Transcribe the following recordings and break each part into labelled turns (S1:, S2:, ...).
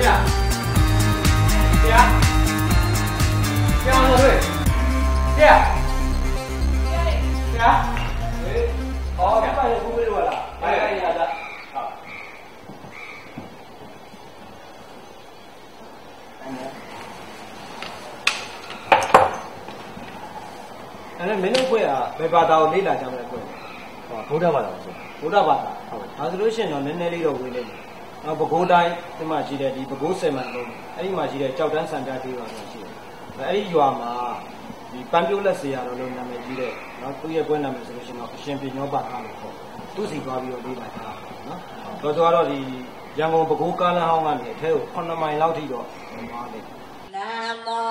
S1: Bebada ni lah macam tu. Buddha bada. Buddha bada. Asal ni nenek lilo boleh. Begudai macam ni di Buddsim tu. Ini macam ni jauh dan sangat tinggi macam ni. Ini jual mah di Pampiula siapa orang nama ni. Tu ye pun nama solusi nak siapa nyoba kamu. Tu si kau biar di mana. Kalau tu ada di jangan begukkan lah orang ni. Tahu, kau nama yang lau tido.
S2: Namo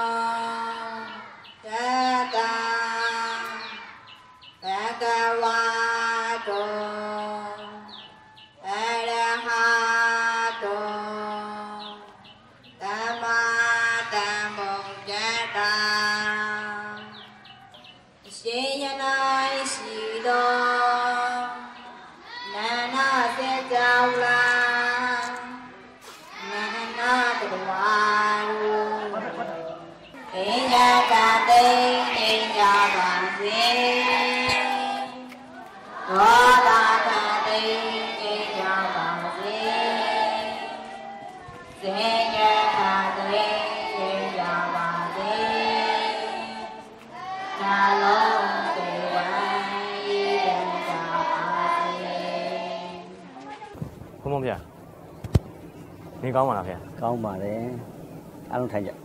S2: Tata Bhagavato Arahato Sammasambuddhassa Siyanai Sido Nana Sejaula Nana Tuwaru Enya Kate Enya Bangsi
S3: Không biết你講嘛啦，ဖေ？
S4: 講嘛咧，အားလုံး睇着。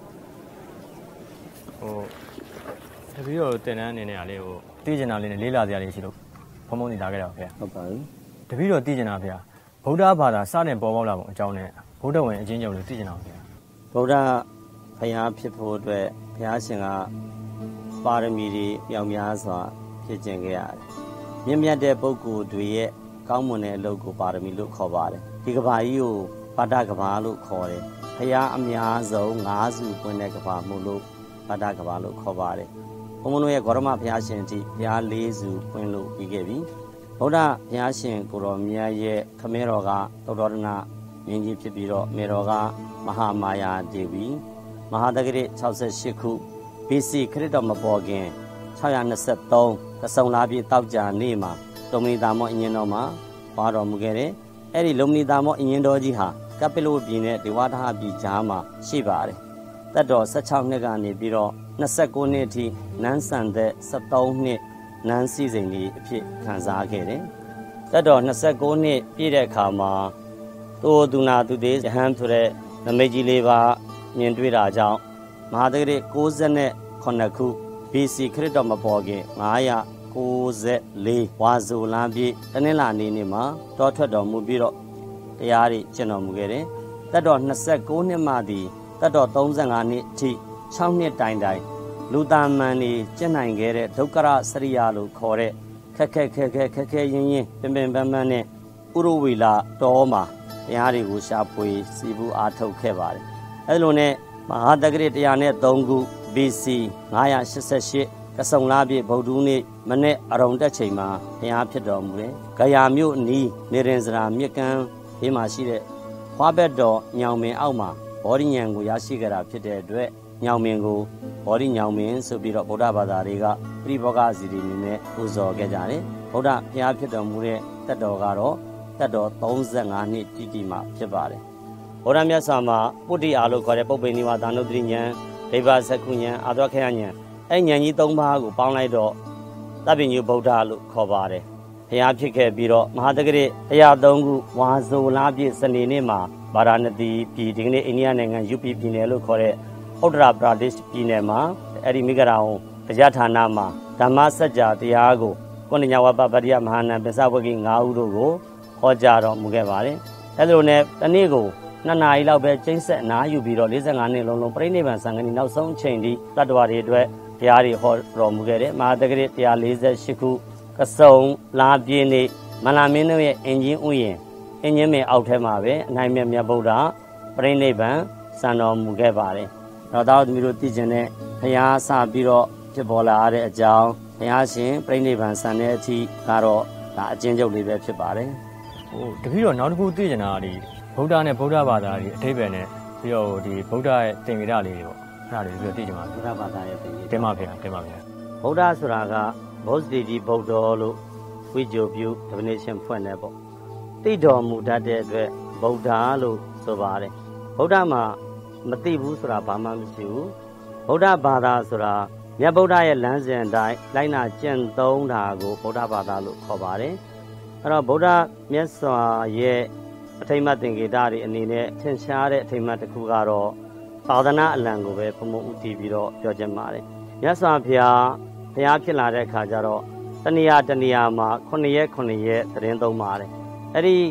S3: တပည့်တော်တင်တန်းအနေနဲ့အားလေးကိုသိကျင်တာလေးနဲ့လေးလာစရာလေးရှိလို့ဘုံဘုံနေလာခဲ့တာဖေ။
S4: ဟုတ်ပါဘူး
S3: ။တပည့်တော်သိကျင်တာဖေ။ဗုဒ္ဓဘာသာစတင်ပေါ်ပေါက်လာပုံအကြောင်းနဲ့ဗုဒ္ဓဝင်အချင်းချင်းလို့သိကျင်တာဖေ
S4: ။ဗုဒ္ဓဘုရားဖြစ်ဖို့အတွက်ဘုရားရှင်ကပါရမီတွေမြောက်များစွာဖြစ်ကျင့်ခဲ့ရတယ်။မြင့်မြတ်တဲ့ပုဂ္ဂိုလ်တွေရဲ့ကောင်းမွန်တဲ့အလုပ်ကိုပါရမီလို့ခေါ်ပါတယ်။ဒီကဘာကြီးကိုပါဒကဘာလို့ခေါ်တယ်။ဘုရားအများဆုံး၅စုပွင့်တဲ့ကဘာမို့လို့ပါဒကဘာလို့ခေါ်ပါတယ်။ဘုံဘုံတို့ရဲ့ဂေါရမဘုရားရှင်အထိဘုရား၄စုပွင့်လို့ပြီးခဲ့ပြီ။ဗုဒ္ဓဘုရားရှင်ကိုတော်မြတ်ရဲ့ခမဲတော်ကသုတ္တရဏမြင်းကြီးဖြစ်ပြီးတော့မေတော်ကမဟာမာယာဒေဝီမဟာတက္ကရာ68ခု BC ခရစ်တော်မပေါ်ခင်623ကဆုံလာပြည့်တောက်ကြနေ့မှာလုံမနီတာမောအင်းတော်မှာပွားတော်မူခဲ့တယ်။အဲ့ဒီလုံမနီတာမောအင်းတော်ကြီးဟာကပ္ပလိုပြည်နဲ့ဒေဝထဟပြည်ကြားမှာရှိပါတယ်။သက်တော်16နှစ်ကနေပြီးတော့29နှစ်အထိနန်းဆန်သက်73နှစ်နန်းစည်းစိမ်ကြီးအဖြစ်ခံစားခဲ့တယ်။သက်တော်29နှစ်ပြည့်တဲ့အခါမှာသူနာသူသေးရဟန်းဆိုတဲ့နမိတ်ကြီးလေးပါမြင်တွေ့တာကြောင့်မဟာတက္ကရာ69ခု BC ခရစ်တော်မပေါ်ခင်994ဝါဇိုလမ်းပြည့်တနင်္လာနေ့မှာတောထွက်တော်မူပြီးတော့တရားတွေကျင့်တော်မူခဲ့တယ်။သက်တော်29နှစ်မှသည်သက်တော်35နှစ်အထိ6နှစ်တိုင်လူသားမန်နေကျင့်နိုင်ခဲ့တဲ့ဒုက္ခရစရိယာလို့ခေါ်တဲ့ခက်ခဲရင်းပင်ပန်းနဲ့ဥရဝေလာတော်မှာတရားတွေကိုရှာဖွေစီပူအားထုတ်ခဲ့ပါတယ်။အဲလိုနဲ့မဟာတက္ကရာ103ခု BC 988ကဆုံလာပြည့်ဗုဒ္ဓနေ့မနေ့အရုံတက်ချိန်မှာဘုရားဖြစ်တော်မူတယ်။ဂယာမြို့အနီးနေရင်စရာမြစ်ကမ်းဘေးမှာရှိတဲ့ခွားဘက်တော်ညောင်မင်အောက်မှာဘောဓိဉာဏ်ကိုရရှိကြတာဖြစ်တဲ့အတွက်ညောင်မင်ကိုဘောဓိညောင်မင်ဆိုပြီးတော့ဗုဒ္ဓဘာသာတွေကပြိဘောဂစီတွေအနေနဲ့ပူဇော်ခဲ့ကြတယ်။ဗုဒ္ဓဘုရားဖြစ်တော်မူတဲ့သက်တော်ကတော့သက်တော်35နှစ်တိမှာဖြစ်ပါတယ်။ဗုဒ္ဓမြတ်စွာမှာပုတ္တိအာလို့ခေါ်တဲ့ပုပ္ပေနိဝါဒနုတ္တိဉာဏ်ဒိဗ္ဗစက္ခုဉာဏ်အာသောခယဉာဏ်အဲ့ဉာဏ်ကြီး၃ပါးကိုပေါင်းလိုက်တော့သဗ္ဗညုဗုဒ္ဓလို့ခေါ်ပါတယ်။ဘုရားဖြစ်ခဲ့ပြီးတော့မဟာတက္ကရာ103ခုဝါဇိုလပြည့်စနေနေ့မှာဗာရာဏသီပြည်ဒီကနေ့အိန္ဒိယနိုင်ငံ UP ပြည်နယ်လို့ခေါ်တဲ့ဥတ္တရာပရာဒေ့ရှ်ပြည်နယ်မှာအဲ့ဒီမိဂရာဝန်တရားဌာနမှာဓမ္မစကြာတရားကိုကိုဏညဝပပရိယမဟာနံပစ္စဝဂိ5ဦးတို့ကိုဟောကြားတော်မူခဲ့ပါတယ်။အဲ့လိုနဲ့တနေ့ကို2နာရီလောက်ပဲကျိန်းဆက်အနားယူပြီးတော့45နှစ်လုံးပြိဋိဘံစံဃာနီနောက်ဆုံးအချိန်ထိတတ္တဝါတွေအတွက်တရားတွေဟောတော်မူခဲ့တယ်။မဟာတက္ကရာ148ခုကဆုံလာပြည့်နေ့မလာမင်းတို့ရဲ့အင်ဂျင်ဥယျာဉ်အင်ဂျင်မေအောက်ထဲမှာပဲအနိုင်မြတ်မြတ်ဗုဒ္ဓပြိဋိဘံစံတော်မူခဲ့ပါတယ်။တော့တောင်းသမီးတို့သိကျင်တဲ့ဘုရားစပြီးတော့ဖြစ်ပေါ်လာတဲ့အကြောင်းဘုရားရှင်ပြိဋိဘံစံတဲ့အထိကတော့ဒါအကျဉ်းချုပ်လေးပဲဖြစ်ပါတယ်
S3: ။တပည့်တော်နောက်တစ်ခုသိကျင်တာကဒီဗုဒ္ဓနဲ့ဗုဒ္ဓဘာသာဒီအထိပ္ပယ်နဲ့ပြီးတော့ဒီဗုဒ္ဓရဲ့သင်္ကေတလေးတွေပေါ့အဲ့ဒါတွေပြီးတော့သိကြမှာ
S4: ဗုဒ္ဓဘာသာရဲ့သင်္ကေတ
S3: တင်ပါဗျာတင်ပါဗျာ
S4: ဗုဒ္ဓဆိုတာကဘုဇ္ဇတိကြီးဗုဒ္ဓလို့ဝိကြိုပြု definition ဖွင့်တယ်ပေါ့သိတော်မူတတ်တဲ့အတွက်ဗုဒ္ဓလို့ဆိုပါတယ်ဗုဒ္ဓမှာမသိဘူးဆိုတာဘာမှမရှိဘူးဗုဒ္ဓဘာသာဆိုတာမြတ်ဗုဒ္ဓရဲ့လမ်းစဉ်အတိုင်းလိုက်နာကျင့်သုံးတာကိုဗုဒ္ဓဘာသာလို့ခေါ်ပါတယ်အဲ့တော့ဗုဒ္ဓမြတ်စွာရဲ့အထိမ့်မှတ်သင်္ကေတတွေအနေနဲ့ထင်ရှားတဲ့အထိမ့်မှတ်တစ်ခုကတော့သာသနာအလံကိုပဲဘုံဘုံဥတည်ပြီးတော့ပြောချင်ပါတယ်မြတ်စွာဘုရားဖြစ်လာတဲ့အခါကျတော့တဏှာမှာ9ရက်သတင်းသုံးပါတယ်အဲ့ဒီ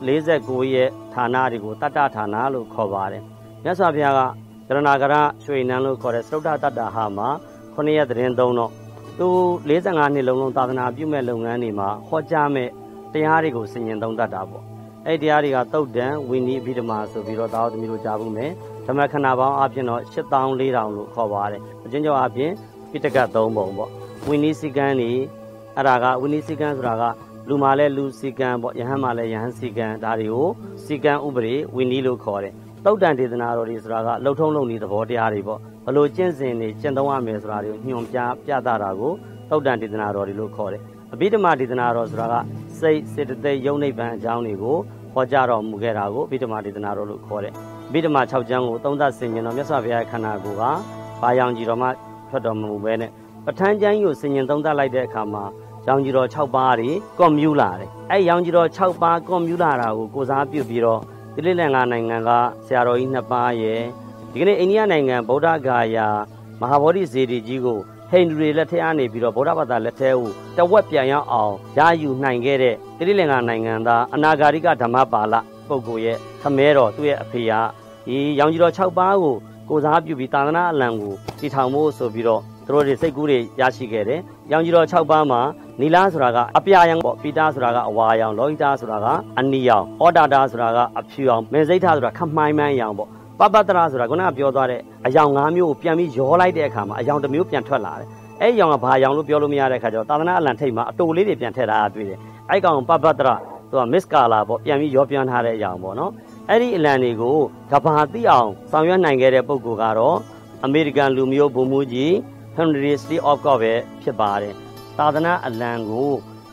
S4: 49ရက်ဌာနတွေကိုတတ္တဌာနလို့ခေါ်ပါတယ်မြတ်စွာဘုရားကကရဏဂရရွှေနန်းလို့ခေါ်တဲ့သုဒ္ဓတတ္တဟာမှာ9ရက်သတင်းသုံးတော့သူ45နှစ်လုံးသာသနာပြုမဲ့လုပ်ငန်းတွေမှာဟောကြားမဲ့တရားတွေကိုဆင်ញင်သုံးတတ်တာပေါ့အဲ့ဒီတရားတွေကသုတ်တံဝိနည်းအဘိဓမ္မာဆိုပြီးတော့သာဝသမီးတို့ကြားဘူးမယ်ဓမ္မခဏပေါင်းအပြင်တော့8400လို့ခေါ်ပါတယ်အချင်းချင်းအပြင်ပိဋကတ်3ပုံပေါ့ဝိနည်းစည်းကမ်းတွေအဲ့ဒါကဝိနည်းစည်းကမ်းဆိုတာကလူမှလည်းလူစည်းကမ်းပေါ့ယဟန်မှလည်းယဟန်စည်းကမ်းဒါတွေကိုစည်းကမ်းဥပဒေဝိနည်းလို့ခေါ်တယ်သုတ်တံဒေသနာတော်တွေဆိုတာကလှုပ်ထုံးလုံနည်းသဘောတရားတွေပေါ့ဘလို့ကျင့်စဉ်တွေကျင့်သုံးရမယ်ဆိုတာတွေကိုညွှန်ပြသတာကိုသုတ်တံဒေသနာတော်တွေလို့ခေါ်တယ်အဘိဓမ္မာဒေသနာတော်ဆိုတာကစိတ်စေတသိက်ယုံနိဗ္ဗာန်အကြောင်းတွေကိုဟောကြားတော်မူခဲ့တာကိုအဘိဓမ္မာဒေသနာတော်လို့ခေါ်တယ်အဘိဓမ္မာ6ကျမ်းကိုသုံးသပ်ဆင်ခြင်တော်မြတ်စွာဘုရားရဲ့ခန္ဓာကိုယ်ကဘာရောင်ကြီးတော်မှထွက်တော်မမူပဲနဲ့ပဋ္ဌာန်းကျမ်းကိုဆင်ခြင်သုံးသပ်လိုက်တဲ့အခါမှာရောင်ကြီးတော်6ပါးတွေကွန်မြူလာတယ်အဲရောင်ကြီးတော်6ပါးကွန်မြူလာတာကိုကိုစားပြုပြီးတော့သီလလင်္ကာနိုင်ငံကဆရာတော်ကြီး2ပါးရဲ့ဒီကနေ့အိန္ဒိယနိုင်ငံဗုဒ္ဓဂါယာမဟာဗောဓိစေတီကြီးကိုဟိန္ဒူတွေလက်ထက်ကနေပြီးတော့ဗုဒ္ဓဘာသာလက်ထဲကိုတဝက်ပြန်ရောက်အောင်ရယူနိုင်ခဲ့တဲ့သီလင်္ကာနိုင်ငံသားအနာဂါရိကဓမ္မပါဠပုဂ္ဂိုလ်ရဲ့ခမဲတော်သူ့ရဲ့အဖေကဒီရောင်ကြီးတော်6ပါးကိုကိုစားပြုပြီးသာသနာအလံကိုတည်ထောင်ဖို့ဆိုပြီးတော့သူတို့တွေစိတ်ကူးတွေရရှိခဲ့တယ်။ရောင်ကြီးတော်6ပါးမှာနီလာဆိုတာကအပြာရောင်ပေါ့ပိတာဆိုတာကအဝါရောင်လောဟိတာဆိုတာကအနီရောင်ဩတာတာဆိုတာကအဖြူရောင်မေဇိထဆိုတာခမိုင်းမှန်းရောင်ပေါ့ပပတ္တရာဆိုတာခုနကပြောသွားတဲ့အယောင်5မျိုးကိုပြန်ပြီးရောလိုက်တဲ့အခါမှာအယောင်1မျိုးပြန်ထွက်လာတယ်။အဲ့ရောင်ကဘာရောင်လို့ပြောလို့မရတဲ့အခါကျတော့သာသနာအလံထိပ်မှာအတိုလေးတွေပြန်ထည့်ထားတာတွေ့တယ်။အဲ့ကောင်ပပတ္တရာသူကမစ်ကာလာပေါ့ပြန်ပြီးရောပြန်ထားတဲ့အယောင်ပေါ့နော်။အဲ့ဒီအလံတွေကိုကဘာသိအောင်ဆောင်ရွက်နိုင်ခဲ့တဲ့ပုဂ္ဂိုလ်ကတော့အမေရိကန်လူမျိုးဗိုလ်မှူးကြီးUniversity of ကပဲဖြစ်ပါတယ်သာသနာအလံကို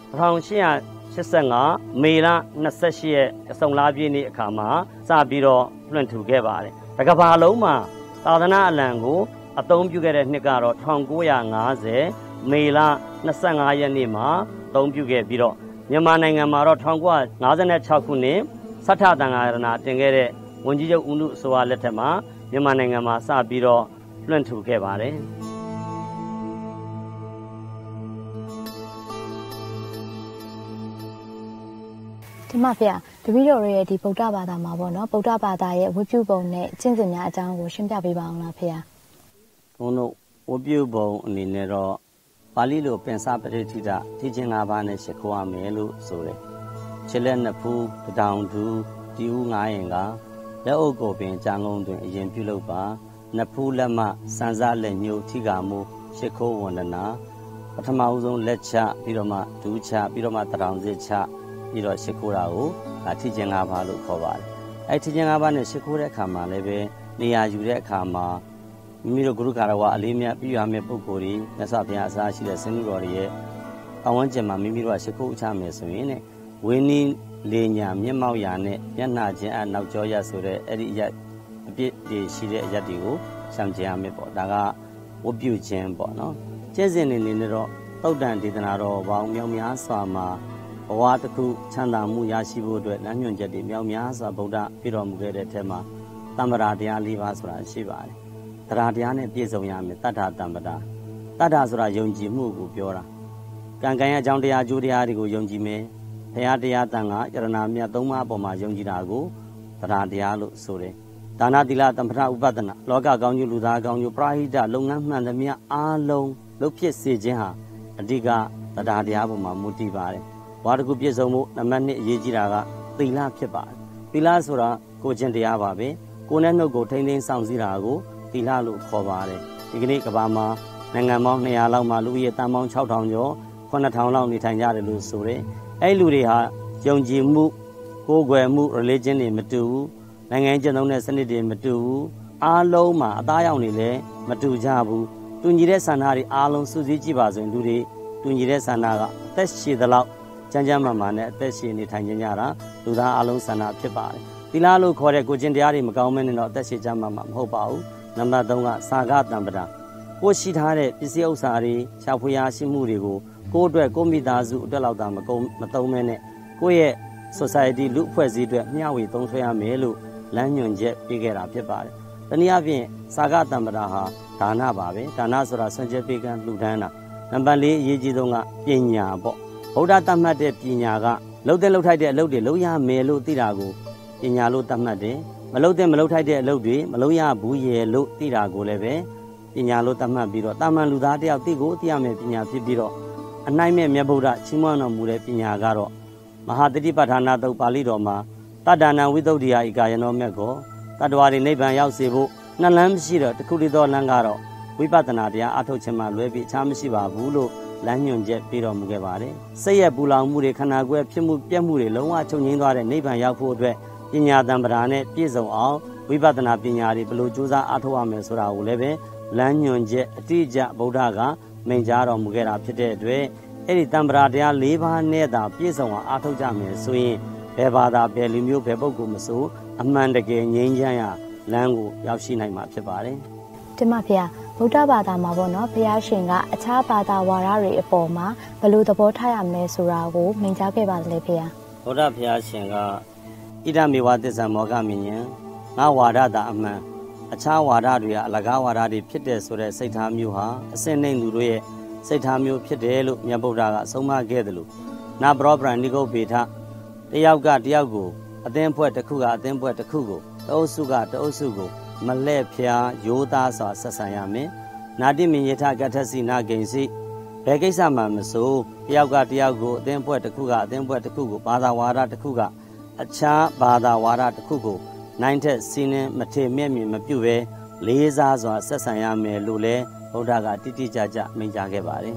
S4: 1885မေလ28ရက်အစုံလပြည့်နေ့အခါမှာစပြီးတော့လွှင့်ထူခဲ့ပါတယ်တကဘာလုံးမှာသာသနာအလံကိုအသုံးပြုခဲ့တဲ့နှစ်ကတော့1950မေလ25ရက်နေ့မှာအသုံးပြုခဲ့ပြီးတော့မြန်မာနိုင်ငံမှာတော့1956ခုနှစ်စဋ္ဌသံဃာရဏတင်ခဲ့တဲ့ဝန်ကြီးချုပ်ဦးနုအစိုးရလက်ထက်မှာမြန်မာနိုင်ငံမှာစပြီးတော့လွှင့်ထူခဲ့ပါတယ်
S5: ဒီမှာဖေတပည့်တော်ရဲ့ဒီဗုဒ္ဓဘာသာမှာပေါ့နော်ဗုဒ္ဓဘာသာရဲ့ဝတ်ပြုပုံနဲ့ကျင့်စဉ်များအကြောင်းကိုရှင်းပြပေးပါအောင်လားဖေ
S4: ဘုန်းတို့ဝတ်ပြုပုံအနေနဲ့တော့ပါဠိလိုပင်စပရိဋိဒထီချင်း၅ပါးနဲ့ရှိခိုးရမယ်လို့ဆိုတယ်ခြေလက်နှစ်ဖူးတောင်တူတီဦး9ရင်ကလက်အုပ်ကိုပင်ကြံငုံတွင်အရင်ပြုလုပ်ပါနှစ်ဖူးလက်မစံစားလက်ညှိုးထိကာမှုရှိခိုးဝန္ဒနာပထမဦးဆုံးလက်ချပြီးတော့မှဒူးချပြီးတော့မှတရောင်စစ်ချပြီးတော့ရှိခိုးတာကိုထီချင်း၅ပါးလို့ခေါ်ပါတယ်အဲ့ထီချင်း၅ပါးနဲ့ရှိခိုးတဲ့အခါမှာလည်းပဲနေရာယူတဲ့အခါမှာမိမိတို့ဂရုကာရဝအလေးမြတ်ပြုရမယ့်ပုဂ္ဂိုလ်တွေမြတ်စွာဘုရားအစားရှိတဲ့ဆင်းရဲတော်တွေရဲ့အဝန်းကျင်မှာမိမိတို့ကရှိခိုးချမယ်ဆိုရင်ဝင်းနီးလေညာမျက်မှောက်ရာနဲ့မျက်နှာချင်းအနောက်ကျောရဆိုတဲ့အဲ့ဒီအရက်အပြစ်တွေရှိတဲ့အရက်တွေကိုရှောင်ကျဉ်ရမယ်ပေါ့ဒါကဝတ်ပြုခြင်းပေါ့နော်ကျင့်စဉ်နေနေတော့သုတ်တန်ဒေသနာတော်ပေါင်းမြောက်များစွာမှာဘဝတစ်ခုချမ်းသာမှုရရှိဖို့အတွက်လမ်းညွှန်ချက်တွေမြောက်များစွာဗုဒ္ဓပြတော်မူခဲ့တဲ့အထက်မှာတမ္ပရာတရား၄ပါးဆိုတာရှိပါတယ်တရားတရားနဲ့ပြည့်စုံရမယ်တတ္ထာတမ္ပရာတတ္ထာဆိုတာယုံကြည်မှုကိုပြောတာကံကံရဲ့အကြောင်းတရားအကျိုးတရားတွေကိုယုံကြည်မယ်ဘုရားတရားတန်ခါယရဏမြတ်၃ပါးအပေါ်မှာယုံကြည်တာကိုတရားတရားလို့ဆိုတယ်ဒါနသီလသမ္ပထဥပဒနာလောကကောင်းကျိုးလူသားကောင်းကျိုးပရာဟိတလုပ်ငန်းမှန်သမျှအားလုံးလုပ်ဖြစ်စေခြင်းဟာအဓိကတရားတရားပေါ်မှာမူတည်ပါတယ်ဝါတခုပြည့်စုံမှုနံပါတ်1အရေးကြီးတာကသီလဖြစ်ပါတယ်သီလဆိုတာကိုကျင့်တရားပါပဲကိုယ်နဲ့နှုတ်ကိုထိမ့်သိမ်းဆောင်စည်းတာကိုသီလလို့ခေါ်ပါတယ်ဒီကနေ့ကမ္ဘာမှာနိုင်ငံပေါင်း200လောက်မှာလူဦးရေတန်ပေါင်း6000ကျော်9000လောက်နေထိုင်ကြတယ်လို့ဆိုတယ်အဲ့လူတွေဟာယုံကြည်မှုကကိုယ်ွယ်မှု religion တွေမတူဘူးနိုင်ငံကျင့်သုံးတဲ့စနစ်တွေမတူဘူးအားလုံးမှာအသားရောက်နေလဲမတူကြဘူးတူညီတဲ့ဆန္ဒတွေအားလုံးစုစည်းကြည့်ပါဆိုရင်လူတွေတူညီတဲ့ဆန္ဒကအသက်ရှည်သလောက်ကျန်းကျန်းမာမာနဲ့အသက်ရှည်နေထိုင်ကြတာလူသားအားလုံးဆန္ဒဖြစ်ပါတယ်သီလလို့ခေါ်တဲ့ကိုကျင့်တရားတွေမကောင်းမဲနဲ့တော့အသက်ရှည်ကြမှာမဟုတ်ပါဘူးနံပါတ်3ကစာကတံပဒါကိုရှိထားတဲ့ပစ္စည်းဥစ္စာတွေရှာဖွေရရှိမှုတွေကိုကိုယ့်အတွက်ကိုမိသားစုအတွက်လောက်သာမသုံးမဲနဲ့ကိုယ့်ရဲ့ society လူအဖွဲ့အစည်းအတွက်မျှဝေသုံးစွဲရမယ်လို့လမ်းညွှန်ချက်ပေးခဲ့တာဖြစ်ပါတယ်တနည်းအားဖြင့်စာကတံပဒါဟာဒါနပါပဲဒါနဆိုတာဆွံ့ချက်ပေးကမ်းလှူဒန်းတာနံပါတ်4အရေးကြီးဆုံးကပညာပေါ့ဗုဒ္ဓတတ်မှတ်တဲ့ပညာကလှုပ်တဲ့လှုပ်ထိုက်တဲ့အလုပ်တွေလုပ်ရမယ်လို့သိတာကိုပညာလို့တတ်မှတ်တယ်မလှုပ်တဲ့မလှုပ်ထိုက်တဲ့အလုပ်တွေမလုပ်ရဘူးရဲ့လို့သိတာကိုလည်းပဲပညာလို့တတ်မှတ်ပြီးတော့တာမန်လူသားတယောက်သိကိုသိရမယ်ပညာဖြစ်ပြီးတော့အနိုင်မဲ့မြတ်ဗုဒ္ဓချီးမွမ်းတော်မူတဲ့ပညာကတော့မဟာတတိပဋ္ဌာနာတုတ်ပါဠိတော်မှာတတ္တနာဝိသုဒ္ဓိယဧကယနောမြတ်ကိုတတ္တဝါတွေနိဗ္ဗာန်ရောက်စေဖို့နှစ်လမ်းမရှိတော့တစ်ခုတည်းသောလမ်းကတော့ဝိပဿနာတရားအထုတ်ခြင်းမှလွဲပြီးအခြားမရှိပါဘူးလို့လမ်းညွှန်ချက်ပေးတော်မူခဲ့ပါတယ်စိတ်ရဲ့ပူလောင်မှုတွေခန္ဓာကိုယ်ဖြစ်မှုပြက်မှုတွေလုံးဝချုပ်ငြိမ်းသွားတဲ့နိဗ္ဗာန်ရောက်ဖို့အတွက်ပညာတံပဒါနဲ့ပြည့်စုံအောင်ဝိပဿနာပညာတွေဘယ်လိုကြိုးစားအားထုတ်ရမယ်ဆိုတာကိုလည်းပဲလမ်းညွှန်ချက်အတိအကျဗုဒ္ဓကမိန့်ကြားတော်မူခဲ့တာဖြစ်တဲ့အတွက်အဲ့ဒီတံပဒါတရား၄ပါးနဲ့သာပြည့်စုံအောင်အားထုတ်ကြမယ်ဆိုရင်ဘယ်ဘာသာဘယ်လူမျိုးဘယ်ပုဂ္ဂိုလ်မဆိုအမှန်တကယ်ငြိမ်းချမ်းရာလမ်းကိုရောက်ရှိနိုင်မှာဖြစ်ပါတယ်
S5: ဒီမှာဖေဗုဒ္ဓဘာသာမှာပေါ့နော်ဘုရားရှင်ကအခြားဘာသာဝါဒတွေအပေါ်မှာဘယ်လိုသဘောထားရမလဲဆိုတာကိုမိန့်ကြားခဲ့ပါလေဖေ
S4: ဗုဒ္ဓဘုရားရှင်ကဣဒမေဝသစ္စာမောဂမဉ္ဇဉ်ငါဝါဒတာအမှန်အခြားဝါဒတွေကအလကားဝါဒတွေဖြစ်တဲ့ဆိုတဲ့စိတ်ထားမျိုးဟာအစင်းနှိမ်သူတို့ရဲ့စိတ်ထားမျိုးဖြစ်တယ်လို့မြတ်ဗုဒ္ဓကအဆုံးမခဲ့တယ်လို့နာပရောပရဏိကုတ်ပေထတယောက်ကတယောက်ကိုအသင်းဖွဲ့တစ်ခုကအသင်းဖွဲ့တစ်ခုကိုတအုပ်စုကတအုပ်စုကိုမလှဲ့ဖျားရိုးသားစွာဆက်ဆံရမယ်နာတိမင်ယထကထစီနာဂိဉ္စီဘယ်ကိစ္စမှမဆိုတယောက်ကတယောက်ကိုအသင်းဖွဲ့တစ်ခုကအသင်းဖွဲ့တစ်ခုကိုဘာသာဝါဒတစ်ခုကအခြားဘာသာဝါဒတစ်ခုကိုနိုင်ထက်စီးနှင်းမထေမြက်မြင်မပြုတ်ပဲလေးစားစွာဆက်ဆံရမယ်လို့လဲဗုဒ္ဓကတိတိကျကျမိန့်ကြားခဲ့ပါတယ်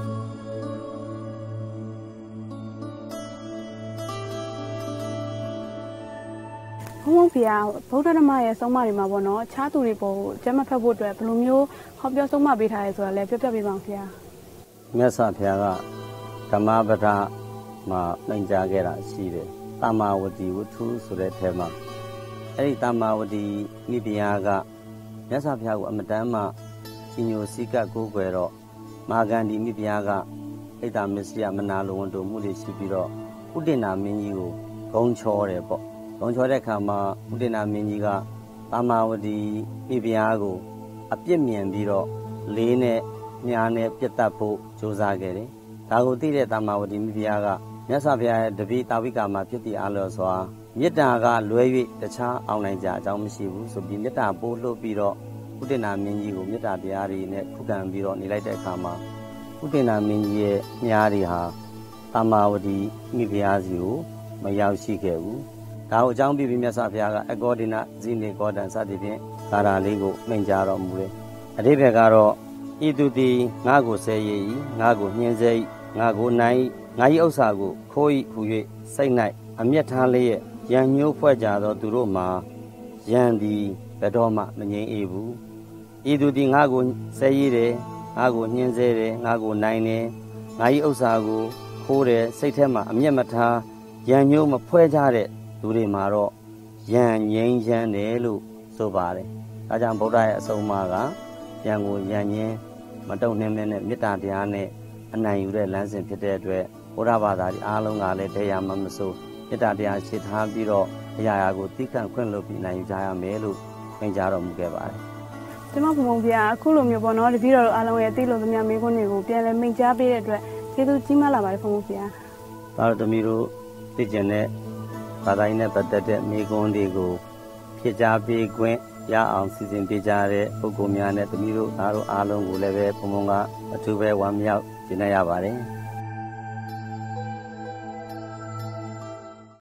S6: ဘုံဖေဗုဒ္ဓဓမ္မရဲ့ဆုံးမတွေမှာပေါ့နော်အခြားသူတွေပေါ်ကိုကျမ်းမဖတ်ဖို့အတွက်ဘယ်လိုမျိုးဟောပြောဆုံးမပေးထားရဲဆိုတာလည်းပြောပြပေးပါဦးဖေ
S4: မြတ်စွာဘုရားကဓမ္မပဒမှာမိန့်ကြားခဲ့တာရှိတယ်တမ္မာဝတိဝတ္ထုဆိုတဲ့ထဲမှာအဲ့ဒီတမ္မာဝတိမိဖုရားကမြတ်စွာဘုရားကိုအမတန်မှကြီးညိုစည်းကပ်ကိုးကွယ်တော့မာဂန္ဒီမိဖုရားကဣဒ္ဓမစ္စယမနာလိုဝန်တို့မှုတွေရှိပြီးတော့ဥဒိဏမင်းကြီးကိုဂုံချောတယ်ပေါ့ဂုံချောတဲ့အခါမှာဥဒိဏမင်းကြီးကတမ္မာဝတိမိဖုရားကိုအပြစ်မြင်ပြီးတော့လေးနဲ့မြားနဲ့ပြတ်တတ်ဖို့ကြိုးစားခဲ့တယ်ဒါကိုသိတဲ့တမ္မာဝတိမိဖုရားကမြတ်စွာဘုရားရဲ့တပည့်တာဝိကာမှာဖြစ်တည်အားလျော်စွာမေတ္တာကလွဲ၍တခြားအောင်နိုင်ကြအကြောင်းမရှိဘူးဆိုပြီးမေတ္တာပို့လှုပ်ပြီးတော့ဥဒိဏမင်းကြီးကိုမေတ္တာတရားတွေနဲ့ခုခံပြီးတော့နေလိုက်တဲ့အခါမှာဥဒိဏမင်းကြီးရဲ့မြားတွေဟာတမ္မာဝတိမိဖုရားစီကိုမရောက်ရှိခဲ့ဘူးဒါကိုအကြောင်းပြပြီးမြတ်စွာဘုရားကအကောဒိနဇိနေကောတံစသည်ဖြင့်ကာရာလေးကိုမိန့်ကြားတော်မူတယ်အဓိပ္ပာယ်ကတော့ဤသူသည်ငါကိုဆဲရည်ငါကိုညှင်းဆဲငါကိုနိုင်ငါ၏ဥစ္စာကိုခိုး၏ဟူ၍စိတ်၌အမျက်ထားလျက်ရန်ညှိုးဖွဲ့ကြသောသူတို့မှာရန်သည်ဘယ်တော့မှမငြိမ်းအေးဘူးဤသူသည်ငါကိုဆဲရည်တယ်ငါကိုညှင်းဆဲတယ်ငါကိုနိုင်တယ်ငါ၏ဥစ္စာကိုခိုးတယ်စိတ်ထဲမှာအမျက်မထားရန်ညှိုးမဖွဲ့ကြတဲ့သူတွေမှာတော့ရန်ငြိမ်းချမ်းတယ်လို့ဆိုပါတယ်ဒါကြောင့်ဗုဒ္ဓရဲ့အဆုံးအမကရန်ကိုရန်ညင်းမတုံ့နှင်းနဲ့မေတ္တာတရားနဲ့အနိုင်ယူတဲ့လမ်းစဉ်ဖြစ်တဲ့အတွက်ဘုရားဘာသာအားလုံးကလည်းတရားမှမစိုးမေတ္တာတရားရှင်းထားပြီးတော့အရာရာကိုသိခံခွင့်လုပ်ပြီးနိုင်ယူကြရမယ်လို့မိန့်ကြားတော်မူခဲ့ပါတယ်
S6: ဒီမှာဘုံဖေအခုလိုမျိုးပေါ့နော်တပည့်တော်အားလုံးရဲ့သိလို့သမျှမိခွန်းတွေကိုပြန်လဲမိန့်ကြားပေးတဲ့အတွက်ကျေးဇူးကြီးမားလာပါတယ်ဘုံဖေ
S4: ဒါတော့တမီးတို့သိကျင်တဲ့ဘာသာရေးနဲ့ပတ်သက်တဲ့မိခွန်းတွေကိုဖြည့်ကြားပေးခွင့်ရအောင်စီစဉ်ပေးကြတဲ့ပုဂ္ဂိုလ်များနဲ့တမီးတို့အားလုံးကိုလည်းပဲဘုံဘုံကအထူးပဲဝမ်းမြောက်ကျေးဇူးရပါတယ်